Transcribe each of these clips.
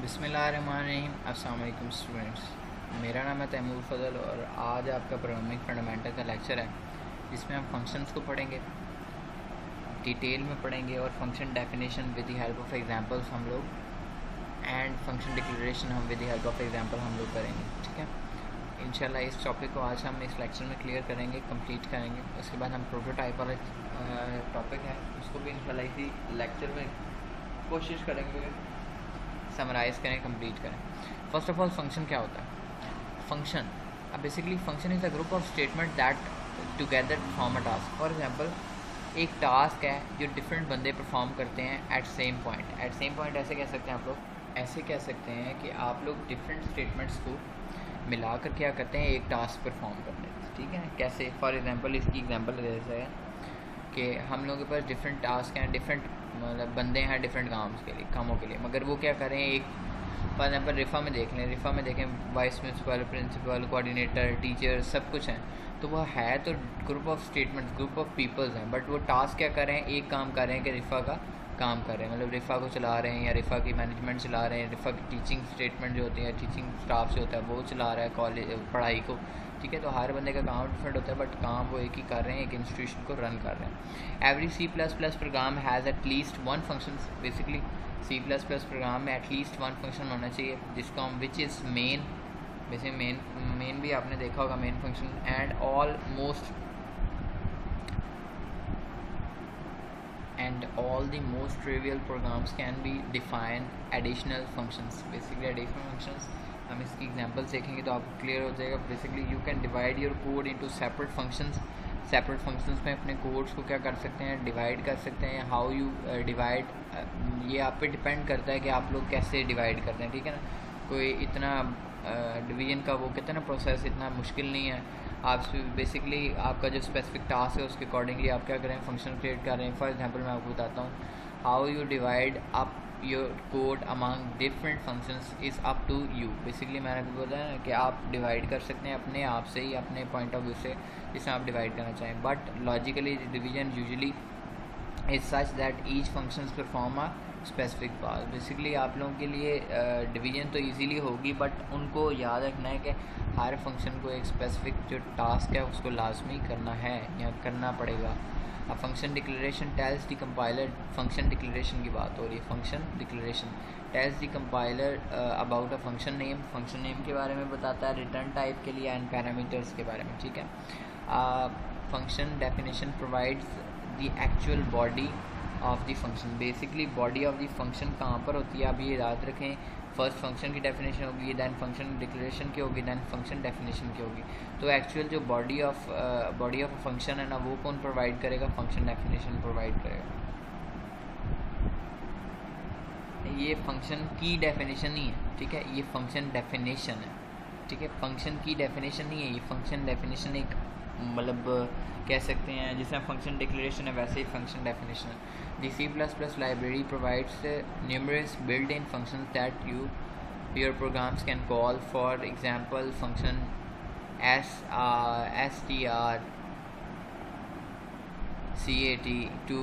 बिस्मिल्लाहिर्रहमानिर्रहीम। अस्सलाम वालेकुम स्टूडेंट्स, मेरा नाम है तैमूर फजल और आज आपका प्रोग्रामिंग फंडामेंटल का लेक्चर है जिसमें हम फंक्शंस को पढ़ेंगे, डिटेल में पढ़ेंगे और function definition with the help of examples हम लोग एंड फंक्शन डिक्लेरेशन हम with the help of example हम लोग करेंगे। ठीक है, इंशाल्लाह इस टॉपिक को आज हम इस लेक्चर में क्लियर करेंगे, कंप्लीट करेंगे। उसके बाद हम प्रोटोटाइप वाला टॉपिक है उसको भी इंशाल्लाह इसी लेक्चर में कोशिश करेंगे समराइज़ करें, कंप्लीट करें। फर्स्ट ऑफ ऑल फंक्शन क्या होता है? Function basically function is a group of statement that together perform a task. For example एक टास्क है जो डिफरेंट बंदे परफॉर्म करते हैं at same point. At same point ऐसे कह सकते हैं आप लोग, ऐसे कह सकते हैं कि आप लोग डिफरेंट स्टेटमेंट्स को मिलाकर क्या करते हैं, एक टास्क परफॉर्म करते हैं। ठीक है, कैसे? फॉर एग्जांपल इसकी एग्जांपल जैसे है कि हम लोगों के पास डिफरेंट टास्क हैं, डिफरेंट मतलब बंदे हैं डिफरेंट कामों के लिए, मगर वो क्या करें, एक फॉर एग्जाम्पल रिफ़ा में देख लें, रिफ़ा में देखें vice principal, principal, coordinator, teacher सब कुछ हैं। तो वह है तो group of statements, group of peoples हैं, बट वो टास्क क्या कर रहे हैं, एक काम कर रहे हैं कि रिफ़ा का काम कर रहे हैं, मतलब रिफ़ा को चला रहे हैं या रिफ़ा की मैनेजमेंट चला रहे हैं, रिफ़ा की टीचिंग स्टेटमेंट जो होती है, टीचिंग स्टाफ जो होता है वो चला रहा है कॉलेज पढ़ाई को। ठीक है, तो हर बंदे का काम डिफरेंट होता है बट काम वो एक ही कर रहे हैं, एक इंस्टीट्यूशन को रन कर रहे हैं। Every C++ program has at least one function. Basically C++ program में एटलीस्ट वन फंक्शन होना चाहिए जिसको हम विच इज़ मेन, वैसे मेन भी आपने देखा होगा, main function and all the most trivial programs can be defined additional functions। basically additional functions हम इसकी एग्जांपल्स देखेंगे तो आपको क्लियर हो जाएगा। Basically you can divide your code into separate functions. Separate functions में अपने कोड्स को क्या कर सकते हैं, डिवाइड कर सकते हैं। हाउ यू डिवाइड, ये आप पे डिपेंड करता है कि आप लोग कैसे डिवाइड करते हैं। ठीक है ना, कोई इतना डिवीजन का वो कहते हैं ना प्रोसेस इतना मुश्किल नहीं है। आप बेसिकली आपका जो स्पेसिफिक टास्क है उसके अकॉर्डिंगली आप क्या करें, फंक्शन क्रिएट कर रहे हैं। फॉर एग्जांपल मैं आपको बताता हूँ, how you divide up your code among different functions is up to you. Basically मैंने आपको बताया ना कि आप डिवाइड कर सकते हैं अपने आप से ही, अपने पॉइंट ऑफ व्यू से जिसमें आप डिवाइड करना चाहें, but logically division usually is such that each functions perform a specific part. Basically आप लोगों के लिए डिवीजन तो इजीली होगी बट उनको याद रखना है कि हर फंक्शन को एक स्पेसिफिक जो टास्क है उसको लाजमी करना है या करना पड़ेगा। अब function declaration tells the compiler, function declaration की बात हो रही है। Function declaration tells the compiler about a function name, function name के बारे में बताता है, रिटर्न टाइप के लिए एंड पैरामीटर्स के बारे में। ठीक है, function definition provides the actual body of the function. Basically body of the function कहाँ पर होती है, आप ये याद रखें। फर्स्ट फंक्शन की डेफिनेशन होगी, दैन फंक्शन डिक्लेरेशन की होगी, दैन फंक्शन डेफिनेशन की होगी। तो एक्चुअल जो बॉडी ऑफ फंक्शन है ना, वो कौन प्रोवाइड करेगा, फंक्शन डेफिनेशन प्रोवाइड करेगा। ये फंक्शन की डेफिनेशन नहीं है, ठीक है, ये फंक्शन डेफिनेशन है। ठीक है, फंक्शन की डेफिनेशन नहीं है, ये फंक्शन डेफिनेशन एक मतलब कह सकते हैं जैसे फंक्शन डिक्लेरेशन है वैसे ही फंक्शन डेफिनेशन है। The C++ library provides numerous built in functions that your programs can call. For example function str cat to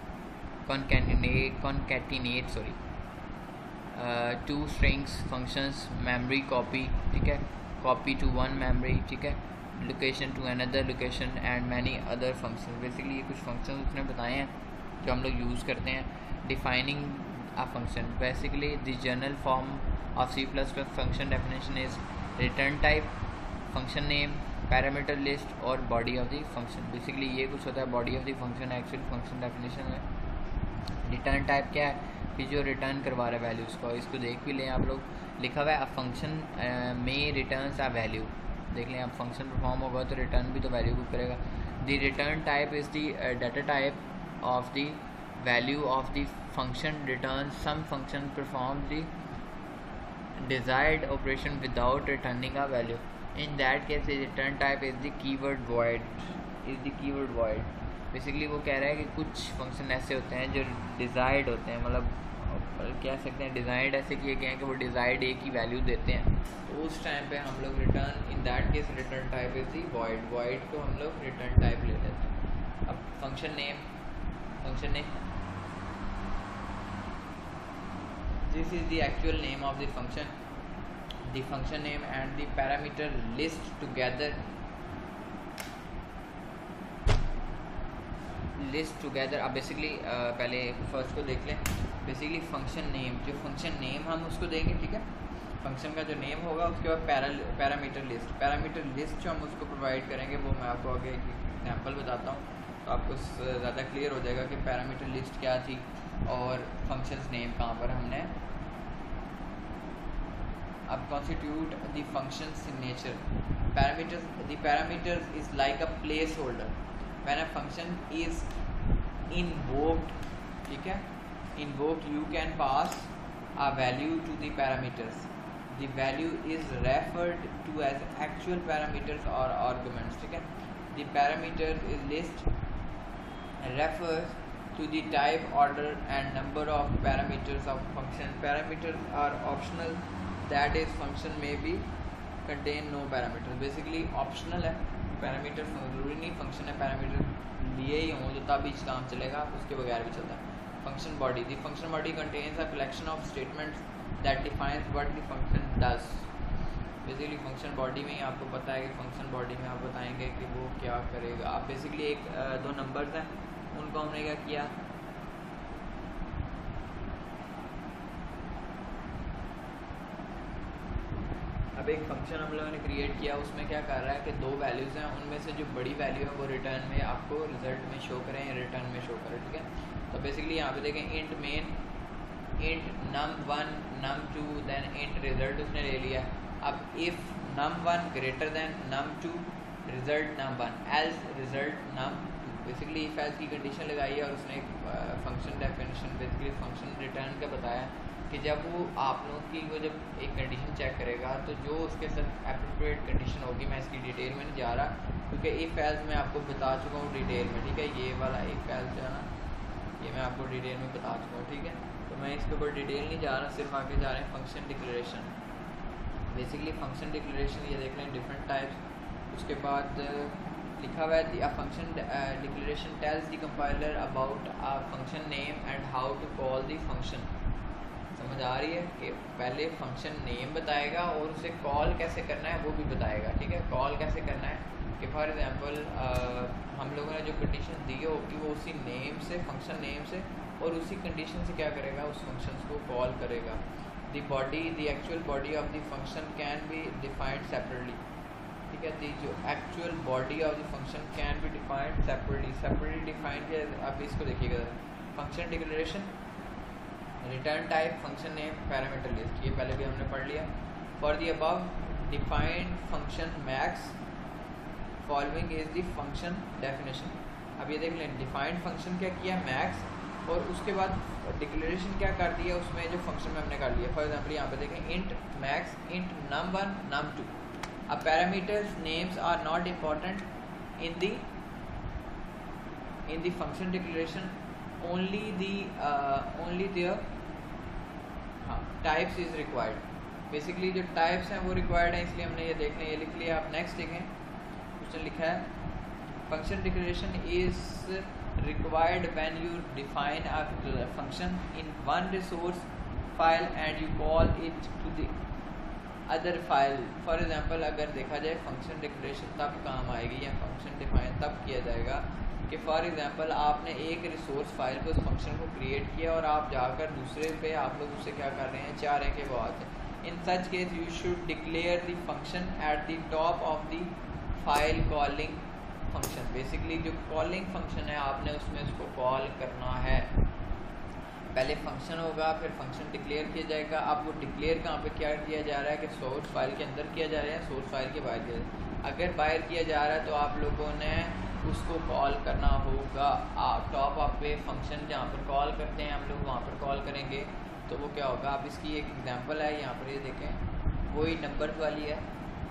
concatenate two strings functions, memory copy, ठीक है, copy to one memory, ठीक है, location to another location and many other function. Basically ये कुछ function उसने बताए हैं जो हम लोग यूज़ करते हैं। Defining a function, basically the general form of C++ function definition is return type, function name, parameter list और body of the function. Basically ये कुछ होता है body of the function, actual function definition है। Return type क्या है कि जो रिटर्न करवा रहा है वैल्यूज़ को, इसको देख भी लें आप लोग, लिखा हुआ है अ फंक्शन में रिटर्न्स अ वैल्यू। देख लें, अब फंक्शन परफॉर्म होगा तो रिटर्न भी तो वैल्यू को करेगा। The return type is the data type of the value of the function return some function perform the desired operation without returning a value. In that case the return type is the keyword void. Basically वो कह रहा है कि कुछ function ऐसे होते हैं जो डिज़ायर्ड होते हैं, मतलब कह सकते हैं डिज़ाइंड ऐसे किए गए हैं कि वो डिज़ायर्ड एक ही वैल्यू देते हैं, तो उस टाइम पे हम लोग return, in that case return type is the void को हम लोग रिटर्न टाइप ले लेते हैं। अब function name This is the actual name of the function. The function name and the parameter list together अब बेसिकली पहले फर्स्ट को देख लें. बेसिकली फंक्शन नेम, जो फंक्शन नेम हम उसको देंगे, ठीक है. फंक्शन का जो नेम होगा उसके बाद पैरामीटर लिस्ट जो हम उसको प्रोवाइड करेंगे वो मैं आपको आगे एक एग्जांपल बताता हूँ, तो आपको ज़्यादा क्लियर हो जाएगा कि पैरामीटर लिस्ट क्या थी और फंक्शंस नेम कहाँ पर हमने. अब constitute the function signature. Parameters is like a place holder when a function is invoked, ठीक है. Invoked you can pass a value to the parameters. The value is referred to as actual parameters or arguments, ठीक है. The parameters is list refers to the type, order and number of parameters of function. Parameters are optional, that is function may be contain no parameters. Basically optional है parameters, जरूरी नहीं function है parameter लिए ही हों तो तब ही काम चलेगा, उसके बगैर भी चलता है. Function body. The function body contains a collection of statements that defines what the function does. Basically function body में आपको पता है कि function body में आप बताएंगे कि वो क्या करेगा. आप basically एक दो numbers हैं, उनको हमने क्या किया, अब एक फंक्शन हम लोगों ने क्रिएट किया, उसमें क्या कर रहा है कि दो वैल्यूज़ हैं, उनमें से जो बड़ी वैल्यू है वो रिटर्न में आपको रिजल्ट में शो करें या रिटर्न में शो करें, ठीक है. तो बेसिकली यहाँ पे देखें int main, int num1 num2 then int result उसने ले लिया. अब if num1 greater than num2 result num1 else result num2. Basically if else की कंडीशन लगाई है और उसने एक function definition basically function return का बताया कि जब वो आप लोगों की वो जब एक कंडीशन चेक करेगा तो जो उसके साथ एप्रोप्रिएट कंडीशन होगी, मैं इसकी डिटेल में नहीं जा रहा क्योंकि इफ़ एल्स मैं आपको बता चुका हूँ डिटेल में, ठीक है. ये वाला इफ़ एल्स जो है ना, ये मैं आपको डिटेल में बता चुका हूँ, ठीक है. तो मैं इसके ऊपर डिटेल नहीं जा रहा, सिर्फ आगे जा रहे हैं function declaration. Basically function declaration ये देख लें डिफरेंट टाइप्स. उसके बाद लिखा हुआ है a function declaration tells the compiler about a function name and how to call the function. समझ आ रही है कि पहले फंक्शन नेम बताएगा और उसे कॉल कैसे करना है वो भी बताएगा, ठीक है. कॉल कैसे करना है कि फॉर एग्जांपल हम लोगों ने जो कंडीशन दी होगी वो उसी नेम से, फंक्शन नेम से, और उसी कंडीशन से क्या करेगा, उस फंक्शन को कॉल करेगा. The body, the actual body of the function can be defined separately, ठीक है. दी जो actual body of the function can be defined separately defined किया. अब इसको देखिएगा, function declaration, return type, function name, parameter list, ये पहले भी हमने पढ़ लिया. For the above defined function max following is the function definition. अब ये देख लें डिफाइंड फंक्शन क्या किया, मैक्स, और उसके बाद डिक्लेरेशन क्या कर दिया उसमें जो फंक्शन में हमने कर लिया. फॉर एग्जांपल यहाँ पे देखें int max, int num1 num2. अब parameters names are not important in the function declaration, only their types is required. Basically जो टाइप्स हैं वो रिक्वायर्ड हैं, इसलिए हमने ये देख लें, ये लिख लिया. आप नेक्स्ट देखें, उसने लिखा है function declaration is required when you define a function in one resource file and you call it to the other file. For example, अगर देखा जाए फंक्शन डिक्लेरेशन तब काम आएगी या फंक्शन डिफाइन तब किया जाएगा कि फॉर एग्जांपल आपने एक रिसोर्स फाइल पे उस फंक्शन को क्रिएट किया और आप जाकर दूसरे पे आप लोग उससे क्या कर रहे हैं, चाह रहे हैं कि वो आते हैं. In such case you should declare the function at the top of the file calling function. Basically जो कॉलिंग फंक्शन है आपने उसमें उसको कॉल करना है. पहले फंक्शन होगा, फिर फंक्शन डिक्लेयर किया जाएगा. अब वो डिक्लेयर कहाँ पे क्या किया जा रहा है कि सोर्स फाइल के अंदर किया जा रहा है, सोर्स फाइल के बाहर किया जा रहा है. अगर बाहर किया जा रहा है तो आप लोगों ने उसको कॉल करना होगा. टॉप ऑफ पे फंक्शन जहाँ पर कॉल करते हैं हम लोग वहाँ पर कॉल करेंगे तो वो क्या होगा. आप इसकी एक एग्जांपल है यहाँ पर, ये देखें वही नंबर्स वाली है.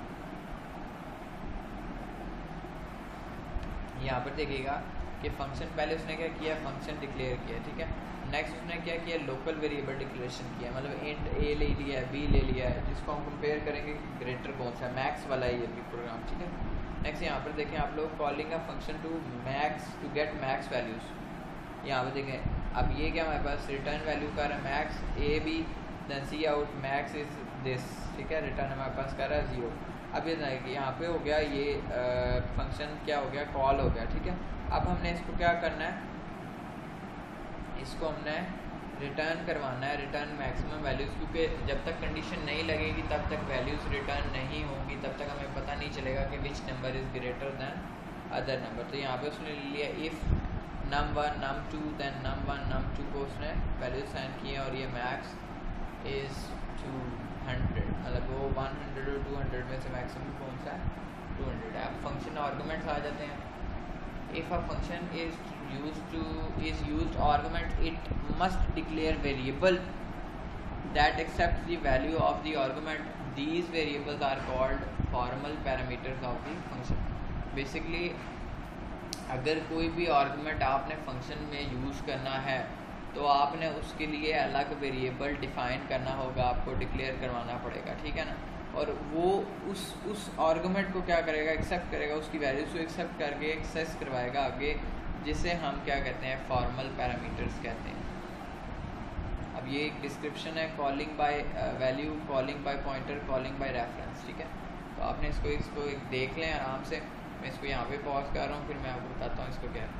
यहाँ पर देखिएगा कि फंक्शन पहले उसने क्या किया, फंक्शन डिक्लेयर किया, ठीक है. नेक्स्ट उसने क्या किया, लोकल वेरिएबल डिक्लेरेशन किया, मतलब इंट ए ले लिया है, बी ले लिया है, जिसको हम कंपेयर करेंगे ग्रेटर कौन सा है, मैक्स वाला ही है भी प्रोग्राम, ठीक है. नेक्स्ट यहाँ पर देखें आप लोग calling a function to max to get max values. यहाँ पर देखें अब ये क्या हमारे पास रिटर्न वैल्यू कर रहा है max, a b then c out max is this, ठीक है, रिटर्न हमारे पास कर रहा है 0। अब ये कि यहाँ पे हो गया ये फंक्शन क्या हो गया, कॉल हो गया, ठीक है। अब हमने इसको क्या करना है, इसको हमने रिटर्न करवाना है, रिटर्न मैक्सिमम वैल्यूज़, क्योंकि जब तक कंडीशन नहीं लगेगी तब तक वैल्यूज़ रिटर्न नहीं होंगी, तब तक हमें पता नहीं चलेगा कि which number is greater than other number. तो यहाँ पे उसने ले लिया if num1 num2 then num1 num2 को उसने वैल्यूज साइन किए और ये मैक्स इज़ 200, मतलब वो 100 और 200 में से मैक्सिमम कौन सा है, 200 है। अब फंक्शन आर्गूमेंट्स आ जाते हैं। If a function is used argument, it must declare variable that accepts the value of the argument. These variables are called formal parameters of the function. Basically अगर कोई भी आर्गूमेंट आपने फंक्शन में use करना है तो आपने उसके लिए अलग वेरिएबल डिफ़ाइन करना होगा, आपको डिक्लेयर करवाना पड़ेगा, ठीक है ना। और वो उस आर्गूमेंट को क्या करेगा, एक्सेप्ट करेगा, उसकी वैल्यूज़ को एक्सेप्ट करके एक्सेस करवाएगा आगे, जिसे हम क्या कहते हैं, फॉर्मल पैरामीटर्स कहते हैं। अब ये एक डिस्क्रिप्शन है, calling by value, calling by pointer, calling by reference, ठीक है। तो आपने इसको एक देख लें आराम से। मैं इसको यहाँ पे पॉज कर रहा हूँ, फिर मैं आपको बताता हूँ इसको क्या है।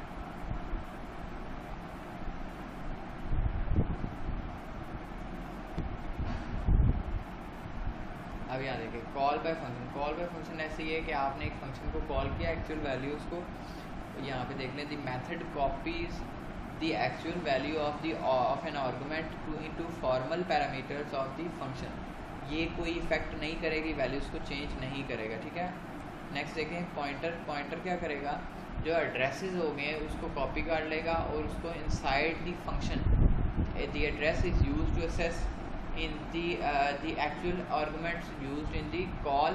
अब यहाँ देखिए call by function. Call by function ऐसे ही है कि आपने एक फंक्शन को कॉल किया, एक्चुअल वैल्यूज़ को, यहाँ पे देख लें, the method copies the actual value of an argument into formal parameters of the function. ये कोई इफेक्ट नहीं करेगी, वैल्यूज़ को चेंज नहीं करेगा, ठीक है। नेक्स्ट देखें पॉइंटर। पॉइंटर क्या करेगा, जो एड्रेसेस हो गए हैं उसको कॉपी कर लेगा और उसको inside the function the address is used to access in the actual arguments used in the call.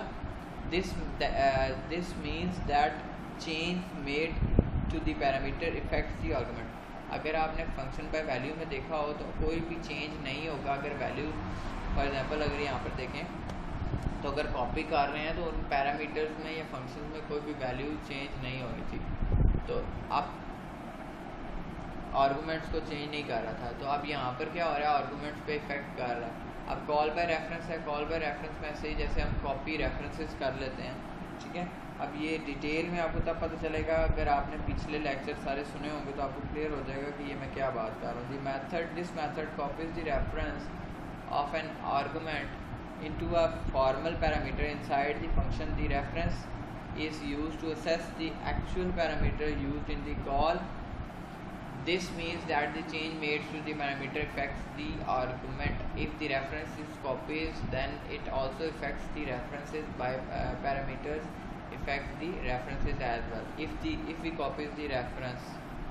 This means that change made to the parameter affects the argument. अगर आपने फंक्शन बाय वैल्यू में देखा हो तो कोई भी change नहीं होगा। अगर वैल्यू फॉर एग्जांपल अगर यहाँ पर देखें तो अगर कॉपी कर रहे हैं तो उन पैरामीटर्स में या फंक्शन में कोई भी वैल्यू चेंज नहीं होनी थी। तो आप आर्गूमेंट्स को चेंज नहीं कर रहा था, तो अब यहाँ पर क्या हो रहा है, आर्गूमेंट्स पे इफेक्ट कर रहा है। अब कॉल बाय रेफरेंस है, कॉल बाय रेफरेंस में ऐसे ही जैसे हम कॉपी रेफरेंसेस कर लेते हैं, ठीक है। अब ये डिटेल में आपको तब पता चलेगा, अगर आपने पिछले लेक्चर सारे सुने होंगे तो आपको क्लियर हो जाएगा कि ये मैं क्या बात कर रहा हूँ। This method copies the reference of an argument into a formal parameter inside the function. The reference is used to access the actual parameter used in the call. This means that the change made to the parameter affects the argument. If the reference is copied, then it also affects the references by parameters affect the references as well. If we copy the reference,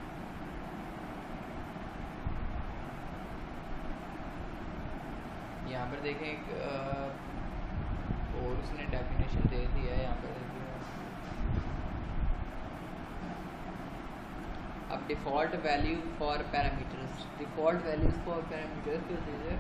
यहाँ पर देखें एक और उसने definition दे दिया है यहाँ पर। अब default value for parameters, default values for parameters को दीजिए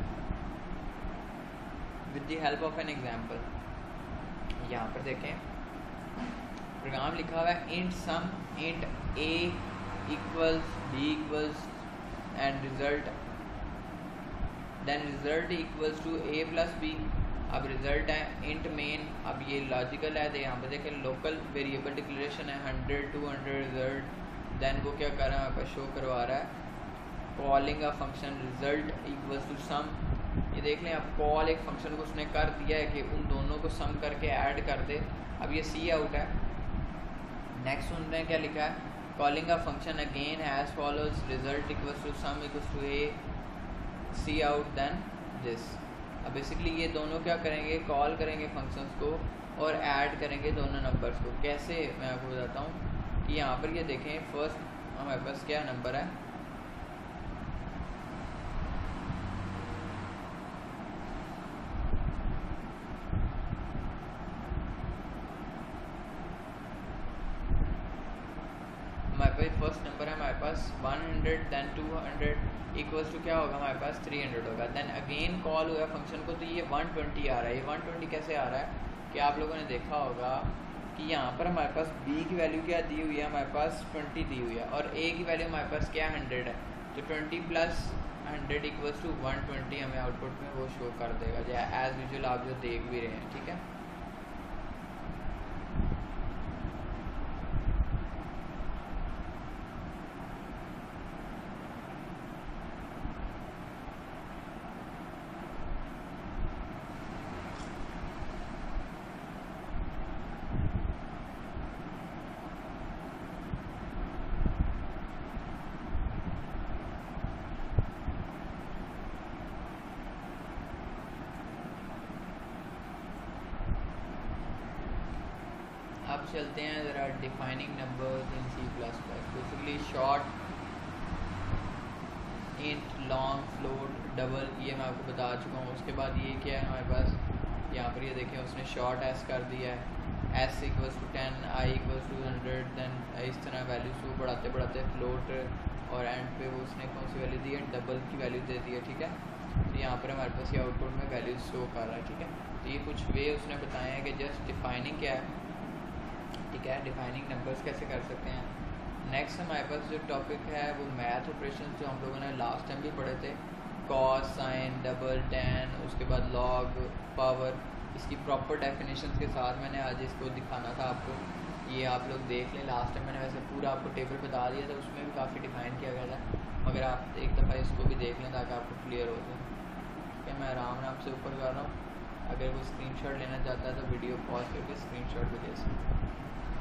with the help of an example. यहाँ पर देखें प्रोग्राम लिखा हुआ है int sum int a equals b equals and result, then result equals to a plus b। अब result है इंट मेन। अब ये लॉजिकल है, तो यहाँ पर देखें लोकल वेरिएबल डिक्लेरेशन है 100 200 रिजल्ट। देन वो क्या कर रहा है, आपको शो करवा रहा है calling a function result equals to sum. ये देख लें, अब कॉल एक फंक्शन को उसने कर दिया है कि उन दोनों को सम करके ऐड कर दे। अब ये सी आउट है। नेक्स्ट उन्होंने क्या लिखा है, calling a function again as follows result equals to sum equals to a c out then this. अब बेसिकली ये दोनों क्या करेंगे, कॉल करेंगे फंक्शंस को और ऐड करेंगे दोनों नंबर्स को। कैसे, मैं आपको बताता हूँ कि यहाँ पर ये देखें फर्स्ट हमारे पास क्या नंबर है, हमारे पास फर्स्ट नंबर है हमारे पास 100, देन 200 इक्वल्स टू क्या होगा, हमारे पास 300 होगा। देन अगेन कॉल हुआ फंक्शन को, तो ये 120 आ रहा है। ये 120 कैसे आ रहा है कि आप लोगों ने देखा होगा कि यहाँ पर हमारे पास b की वैल्यू क्या दी हुई है, हमारे पास 20 दी हुई है, और a की वैल्यू हमारे पास क्या 100 है। तो 20 प्लस 100 इक्वल्स टू 120 हमें आउटपुट में वो शो कर देगा, एज यूजुअल आप जो देख भी रहे हैं, ठीक है। अब चलते हैं ज़रा defining numbers in C++। Basically short, int, long, float, double, ये मैं आपको बता चुका हूँ। उसके बाद ये क्या है हमारे पास, यहाँ पर ये देखें उसने शॉर्ट एस कर दिया है, s equals to 10, i equals to 100, then इस तरह वैल्यूज़ को बढ़ाते बढ़ाते फ्लोट और एंड पे वो उसने कौन सी वैल्यू दी है, डबल की वैल्यू दे दी है, ठीक है। तो यहाँ पर हमारे पास ये आउटपुट में वैल्यूज शो कर रहा है, ठीक है। तो ये कुछ वे उसने बताया है कि जस्ट डिफाइनिंग क्या है, ठीक है, डिफाइनिंग नंबर्स कैसे कर सकते हैं। नेक्स्ट हमारे पास जो टॉपिक है वो मैथ ऑपरेशन, जो हम लोगों ने लास्ट टाइम भी पढ़े थे, कॉस, साइन, डबल, टेन, उसके बाद लॉग, पावर, इसकी प्रॉपर डेफिनेशन के साथ मैंने आज इसको दिखाना था आपको। ये आप लोग देख लें, लास्ट टाइम मैंने वैसे पूरा आपको टेबल बता दिया था, उसमें भी काफ़ी डिफाइन किया गया था, मगर आप एक दफ़ा इसको भी देख लें ताकि आपको क्लियर हो जाए। ठीक है, मैं आराम से आपसे ऊपर कर रहा हूँ, अगर कोई स्क्रीनशॉट लेना चाहता है तो वीडियो पॉज करके स्क्रीनशॉट भी ले सकते हैं।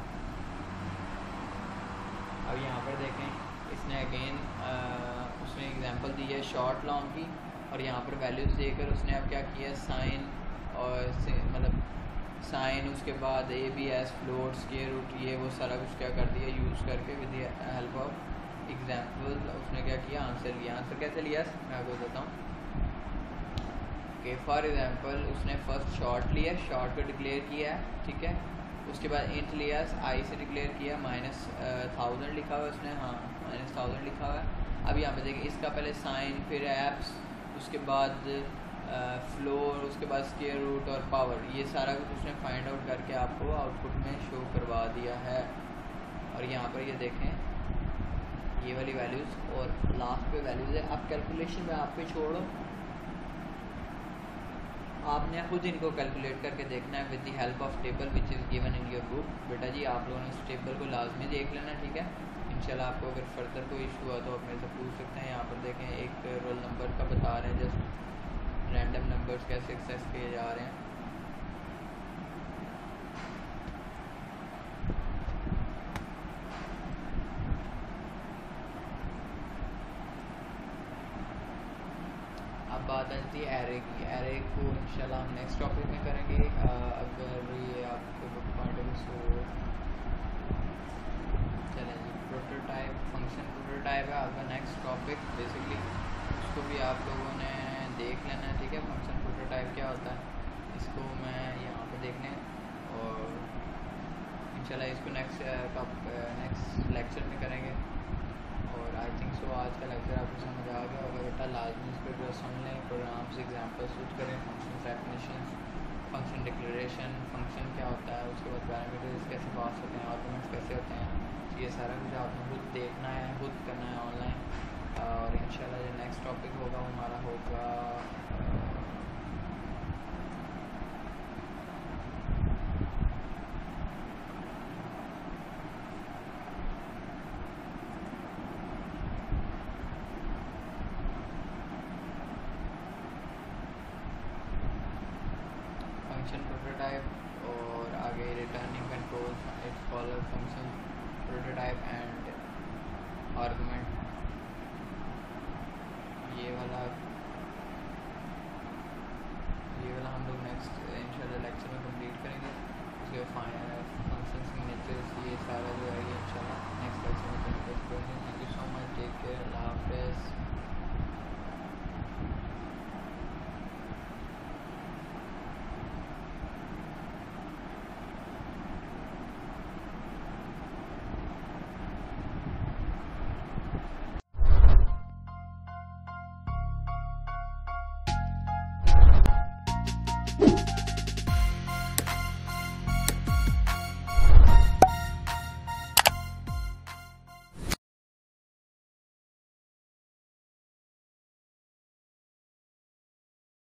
अब यहाँ पर देखें इसने अगेन उसने एग्जांपल दी है शॉर्ट लॉन्ग की, और यहाँ पर वैल्यूज़ देकर उसने अब क्या किया, साइन और मतलब साइन, उसके बाद a b s, float, square root, ये वो सारा कुछ क्या कर दिया यूज़ करके with the help of example उसने क्या किया, आंसर लिया। आंसर कैसे लिया मैं आपको बताता हूँ कि फॉर एग्जांपल उसने फर्स्ट शॉर्ट लिया, शॉर्ट को डिक्लेयर किया है, ठीक है। उसके बाद इंट लिया, आई से डिक्लेयर किया, -1000 लिखा हुआ है उसने, हाँ -1000 लिखा हुआ है। अब यहाँ पे देखिए इसका पहले साइन, फिर एप्स, उसके बाद फ्लोर, उसके बाद स्क्वायर रूट और पावर, ये सारा कुछ उसने फाइंड आउट करके आपको आउटपुट में शो करवा दिया है। और यहाँ पर ये देखें ये वाली वैल्यूज़ और लास्ट पे वैल्यूज़ है। अब कैलकुलेशन में आप पे छोड़ो, आपने खुद इनको कैलकुलेट करके देखना है with the help of table which is given in your book. बेटा जी आप लोगों ने इस टेबल को लाजमी देख लेना, ठीक है। इंशाल्लाह आपको अगर फर्दर कोई इशू हुआ तो आप मेरे से पूछ सकते हैं। यहाँ पर देखें एक रोल नंबर का बता रहे हैं, जस्ट रैंडम नंबर्स कैसे एक्सेस किए जा रहे हैं। अब बात आती है एरे की। एरे को इंशाल्लाह हम नेक्स्ट टॉपिक में करेंगे, अगर ये आपको बुक पॉइंट सो चलें जी। प्रोटोटाइप फंक्शन, प्रोटोटाइप है आपका नेक्स्ट टॉपिक। बेसिकली उसको भी आप लोगों ने देख लेना है, ठीक है। फंक्शन प्रोटोटाइप क्या होता है इसको मैं यहाँ पे देख लें, और इंशाल्लाह इसको नेक्स्ट लेक्चर में करेंगे। और आई थिंक सो आज का लेक्चर आपको समझ आ गया होगा बेटा। लाजमी इस पर सुन लें, प्रोग्राम से एग्जाम्पल सूट करें, function definition, function declaration, function क्या होता है, उसके बाद पैरामीटर्स कैसे पास होते हैं, आर्गुमेंट्स कैसे होते हैं, ये सारा कुछ आपको खुद देखना है, खुद करना है ऑनलाइन। और इंशाल्लाह जो नेक्स्ट टॉपिक होगा वो हमारा होगा फंक्शन प्रोटोटाइप, और आगे returning control, its caller function prototype and argument. ये वाला हम लोग नेक्स्ट इंशाल्लाह लेक्चर में कंप्लीट करेंगे। उसके फंक्शन सिग्नेचर्स, ये सारा जो है ये इंशाल्लाह नेक्स्ट लेक्चर में करेंगे। Thank you so much, take care, अल्लाह हाफ़िज़।